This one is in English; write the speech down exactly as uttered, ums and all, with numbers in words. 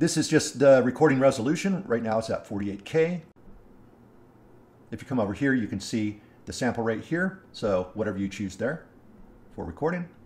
This is just the recording resolution. Right now it's at forty-eight K. If you come over here, you can see the sample rate here. So whatever you choose there for recording.